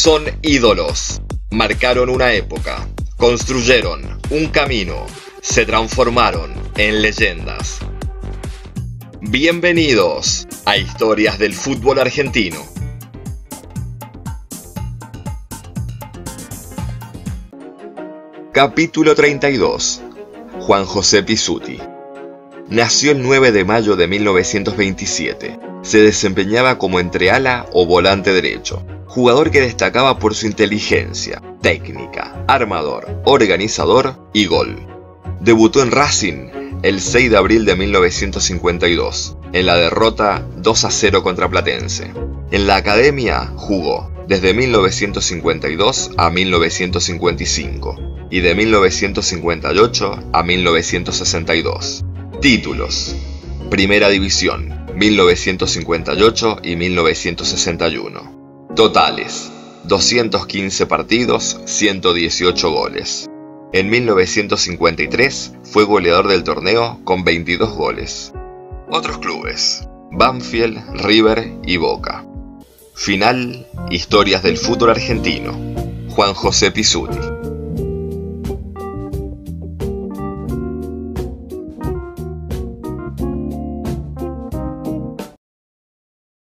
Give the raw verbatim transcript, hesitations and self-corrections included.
Son ídolos. Marcaron una época. Construyeron un camino. Se transformaron en leyendas. Bienvenidos a Historias del Fútbol Argentino. Capítulo treinta y dos. Juan José Pizzuti. Nació el nueve de mayo de mil novecientos veintisiete. Se desempeñaba como entreala o volante derecho. Jugador que destacaba por su inteligencia, técnica, armador, organizador y gol. Debutó en Racing el seis de abril de mil novecientos cincuenta y dos, en la derrota dos a cero contra Platense. En la academia jugó desde mil novecientos cincuenta y dos a mil novecientos cincuenta y cinco y de mil novecientos cincuenta y ocho a mil novecientos sesenta y dos. Títulos: Primera División, mil novecientos cincuenta y ocho y mil novecientos sesenta y uno. Totales: doscientos quince partidos, ciento dieciocho goles. En mil novecientos cincuenta y tres fue goleador del torneo con veintidós goles. Otros clubes: Banfield, River y Boca. Final: Historias del fútbol argentino. Juan José Pizzuti.